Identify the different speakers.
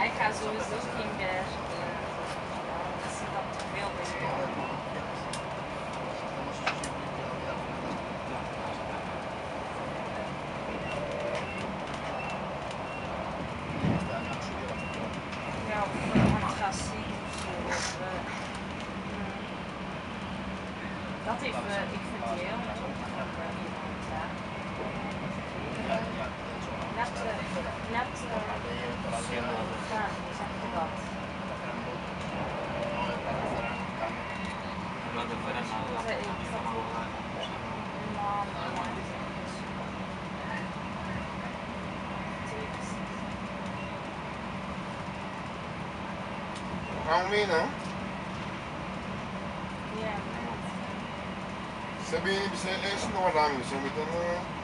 Speaker 1: ik ga sowieso geen meer. Dat is dan te veel bij ja, of het gaat zien of zo. Dat heeft, ik vind die heel erg opgevallen bij iemand, ja. Net gegaan, hoe zeg je dat?
Speaker 2: Gaan we mee nou?
Speaker 1: Ja.
Speaker 2: Ze hebben eerst nog wat aan, zo met een